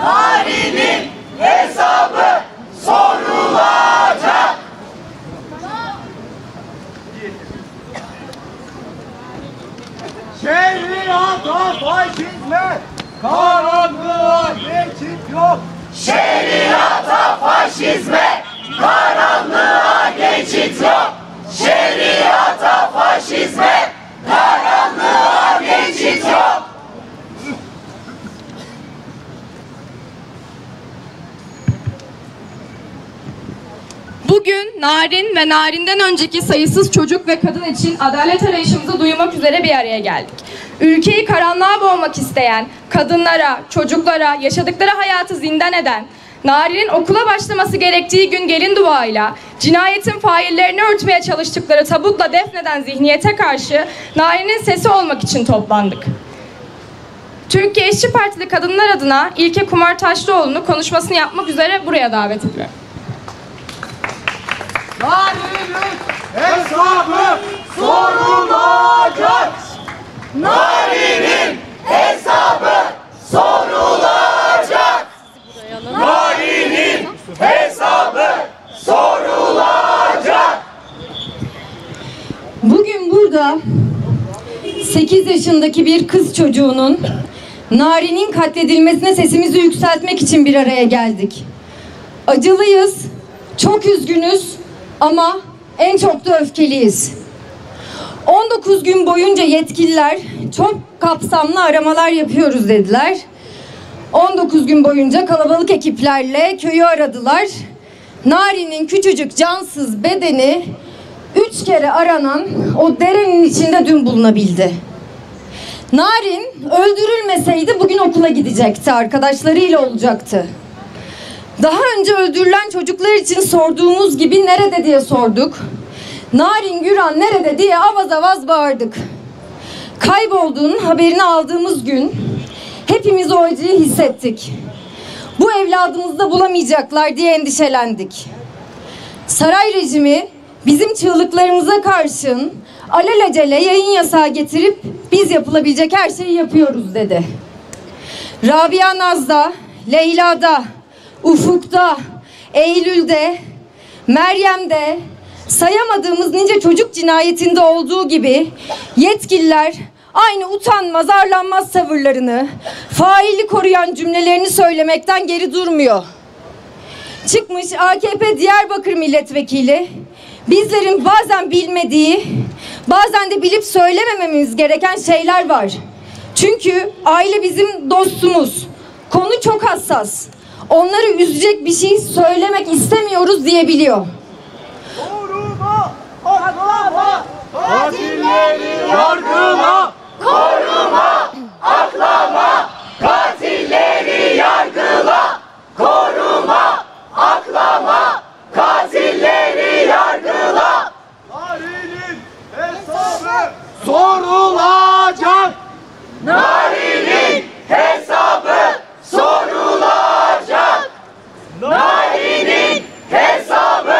Narin'in hesabı sorulacak. Şeriata faşizme, karanlığa geçit yok. Şeriata faşizme, karanlığa geçit yok. Şeriata faşizme, karanlığa geçit yok. Bugün Narin ve Narin'den önceki sayısız çocuk ve kadın için adalet arayışımızı duymak üzere bir araya geldik. Ülkeyi karanlığa boğmak isteyen, kadınlara, çocuklara, yaşadıkları hayatı zindan eden, Narin'in okula başlaması gerektiği gün gelin duayla, cinayetin faillerini örtmeye çalıştıkları tabutla defneden zihniyete karşı Narin'in sesi olmak için toplandık. Türkiye İşçi Partili kadınlar adına İlke Kumar Taşlıoğlu'nu konuşmasını yapmak üzere buraya davet ediyorum. Narin'in hesabı sorulacak. Narin'in hesabı sorulacak. Narin'in hesabı sorulacak. Bugün burada 8 yaşındaki bir kız çocuğunun Narin'in katledilmesine sesimizi yükseltmek için bir araya geldik. Acılıyız, çok üzgünüz ama en çok da öfkeliyiz. 19 gün boyunca yetkililer çok kapsamlı aramalar yapıyoruz dediler. 19 gün boyunca kalabalık ekiplerle köyü aradılar. Narin'in küçücük cansız bedeni 3 kere aranan o derenin içinde dün bulunabildi. Narin öldürülmeseydi bugün okula gidecekti, arkadaşlarıyla olacaktı. Daha önce öldürülen çocuklar için sorduğumuz gibi nerede diye sorduk. Narin Güran nerede diye avaz avaz bağırdık. Kaybolduğunun haberini aldığımız gün hepimiz o acıyı hissettik. Bu evladımızı da bulamayacaklar diye endişelendik. Saray rejimi bizim çığlıklarımıza karşın alelacele yayın yasağı getirip biz yapılabilecek her şeyi yapıyoruz dedi. Rabia Naz'da, Leyla'da, Ufuk'ta, Eylül'de, Meryem'de, sayamadığımız nice çocuk cinayetinde olduğu gibi yetkililer aynı utanmaz, arlanmaz tavırlarını, faili koruyan cümlelerini söylemekten geri durmuyor. Çıkmış AKP Diyarbakır milletvekili bizlerin bazen bilmediği, bazen de bilip söylemememiz gereken şeyler var. Çünkü aile bizim dostumuz. Konu çok hassas. Onları üzecek bir şey söylemek istemiyoruz diyebiliyor. Koruma, aklama, katilleri yargıla. Koruma, aklama, katilleri yargıla. Koruma, aklama, katilleri yargıla. Narin'in hesabı sorulacak. Narin'in hesabı sorulacak. Narin'in hesabı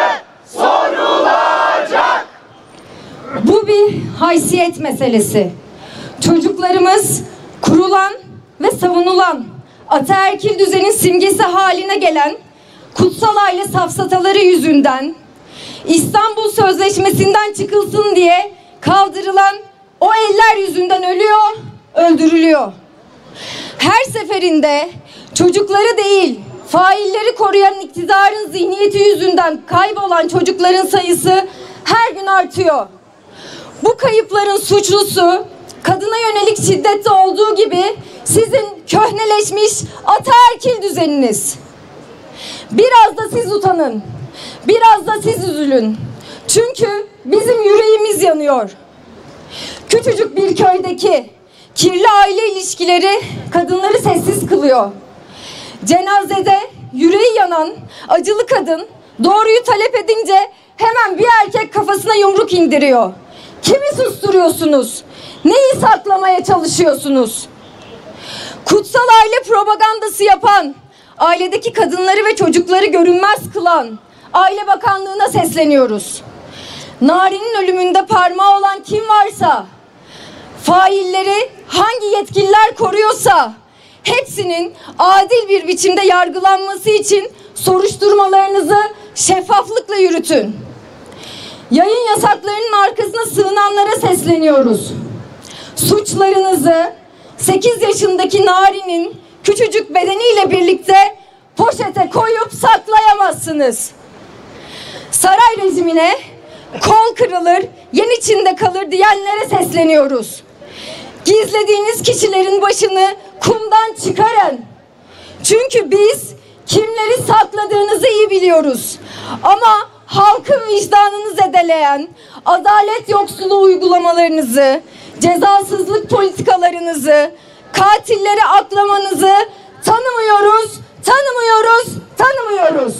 sorulacak. Bu bir haysiyet meselesi. Çocuklarımız kurulan ve savunulan ataerkil düzenin simgesi haline gelen kutsal aile safsataları yüzünden İstanbul Sözleşmesi'nden çıkılsın diye kaldırılan o eller yüzünden ölüyor, öldürülüyor. Her seferinde çocukları değil, failleri koruyan iktidarın zihniyeti yüzünden kaybolan çocukların sayısı her gün artıyor. Bu kayıpların suçlusu kadına yönelik şiddette olduğu gibi sizin köhneleşmiş ataerkil düzeniniz. Biraz da siz utanın, biraz da siz üzülün. Çünkü bizim yüreğimiz yanıyor. Küçücük bir köydeki kirli aile ilişkileri kadınları sessiz kılıyor. Cenazede yüreği yanan acılı kadın doğruyu talep edince hemen bir erkek kafasına yumruk indiriyor. Kimi susturuyorsunuz? Neyi saklamaya çalışıyorsunuz? Kutsal aile propagandası yapan, ailedeki kadınları ve çocukları görünmez kılan Aile Bakanlığı'na sesleniyoruz. Narin'in ölümünde parmağı olan kim varsa, failleri hangi yetkililer koruyorsa hepsinin adil bir biçimde yargılanması için soruşturmalarınızı şeffaflıkla yürütün. Yayın yasaklarının arkasına sığınanlara sesleniyoruz. Suçlarınızı 8 yaşındaki Nari'nin küçücük bedeniyle birlikte poşete koyup saklayamazsınız. Saray rejimine kol kırılır, yen içinde kalır diyenlere sesleniyoruz. Gizlediğiniz kişilerin başını kumdan çıkarın. Çünkü biz kimleri sakladığınızı iyi biliyoruz. Ama halkın vicdanını zedeleyen adalet yoksulu uygulamalarınızı, cezasızlık politikalarınızı, katilleri aklamanızı tanımıyoruz, tanımıyoruz, tanımıyoruz.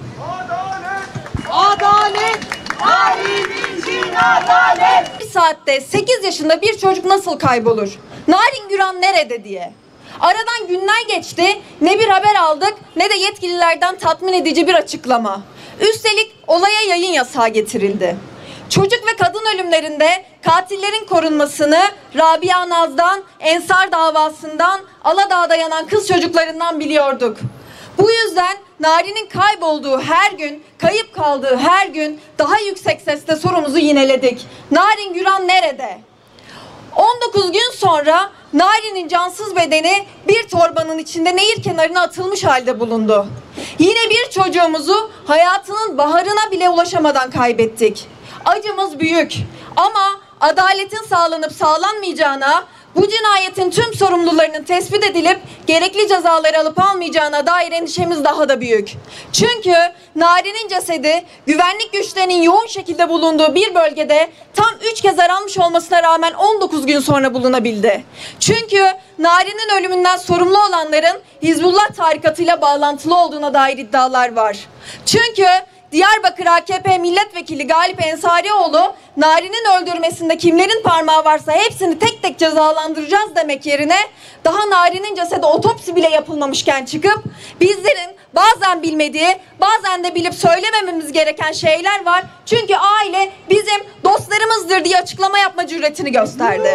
Adalet! Narin için adalet! Bir saatte 8 yaşında bir çocuk nasıl kaybolur? Narin Güran nerede diye. Aradan günler geçti, ne bir haber aldık ne de yetkililerden tatmin edici bir açıklama. Üstelik olaya yayın yasağı getirildi. Çocuk ve kadın ölümlerinde katillerin korunmasını Rabia Naz'dan, Ensar davasından, Aladağ'da yanan kız çocuklarından biliyorduk. Bu yüzden Narin'in kaybolduğu her gün, kayıp kaldığı her gün daha yüksek sesle sorumuzu yineledik. Narin Güran nerede? 19 gün sonra Narin'in cansız bedeni bir torbanın içinde nehir kenarına atılmış halde bulundu. Yine bir çocuğumuzu hayatının baharına bile ulaşamadan kaybettik. Acımız büyük ama adaletin sağlanıp sağlanmayacağına, bu cinayetin tüm sorumlularının tespit edilip gerekli cezaları alıp almayacağına dair endişemiz daha da büyük. Çünkü Narin'in cesedi güvenlik güçlerinin yoğun şekilde bulunduğu bir bölgede tam 3 kez aranmış olmasına rağmen 19 gün sonra bulunabildi. Çünkü Narin'in ölümünden sorumlu olanların Hizbullah tarikatıyla bağlantılı olduğuna dair iddialar var. Çünkü Diyarbakır AKP milletvekili Galip Ensarioğlu, Narin'in öldürmesinde kimlerin parmağı varsa hepsini tek tek cezalandıracağız demek yerine daha Narin'in cesedi otopsi bile yapılmamışken çıkıp bizlerin bazen bilmediği, bazen de bilip söylemememiz gereken şeyler var. Çünkü aile bizim dostlarımızdır diye açıklama yapma cüretini gösterdi.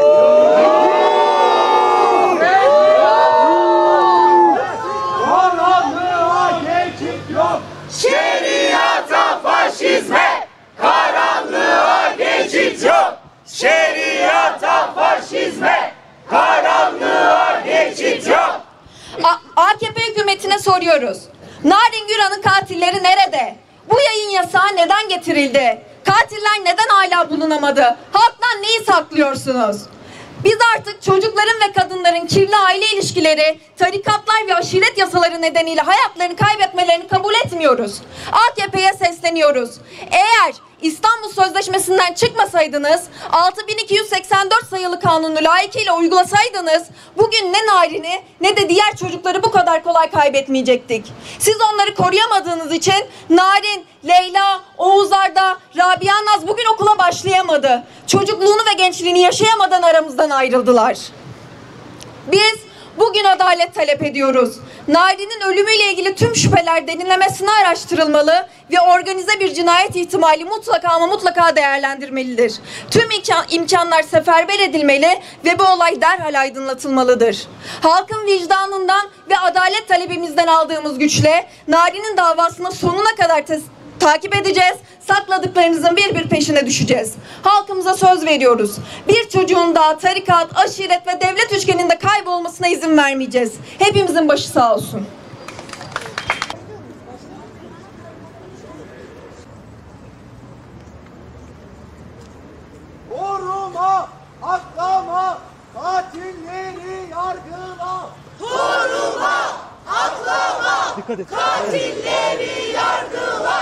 Karanlığa geçit yok. Şeriata, faşizme, karanlığa geçit yok. Şeriata, faşizme, karanlığa geçit yok. AKP hükümetine soruyoruz. Narin Güran'ın katilleri nerede? Bu yayın yasağı neden getirildi? Katiller neden hala bulunamadı? Halktan neyi saklıyorsunuz? Biz artık çocukların ve kadınların kirli aile ilişkileri, tarikatlar ve aşiret yasaları nedeniyle hayatlarını kaybetmelerini kabul etmiyoruz. AKP'ye sesleniyoruz. Eğer İstanbul Sözleşmesi'nden çıkmasaydınız, 6284 sayılı kanunu layıkıyla uygulasaydınız, bugün ne Narin'i ne de diğer çocukları bu kadar kolay kaybetmeyecektik. Siz onları koruyamadığınız için Narin, Leyla, Oğuz Arda, Rabia Naz bugün okula başlayamadı. Çocukluğunu ve gençliğini yaşayamadan aramızdan ayrıldılar. Biz bugün adalet talep ediyoruz. Narin'in ölümüyle ilgili tüm şüpheler derinlemesine araştırılmalı ve organize bir cinayet ihtimali mutlaka ama mutlaka değerlendirmelidir. Tüm imkanlar seferber edilmeli ve bu olay derhal aydınlatılmalıdır. Halkın vicdanından ve adalet talebimizden aldığımız güçle Narin'in davasını sonuna kadar takip edeceğiz. Sakladıklarınızın bir bir peşine düşeceğiz. Halkımıza söz veriyoruz. Bir çocuğun daha tarikat, aşiret ve devlet üçgeninde kaybolmasına izin vermeyeceğiz. Hepimizin başı sağ olsun. Koruma, aklama, katilleri yargıla. Koruma, aklama, katilleri yargıla.